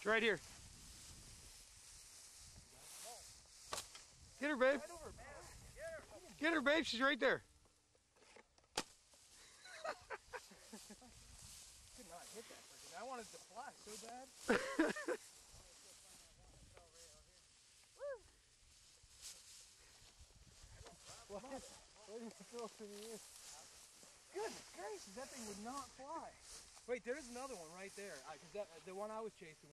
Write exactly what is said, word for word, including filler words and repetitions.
She's right here. Get her, babe. Get her, babe. She's right there. Could not hit that freaking. I wanted to fly so bad. What? What did it feel to you? Goodness gracious, that thing would not fly. Wait, there's another one right there. I, cause that, the one I was chasing.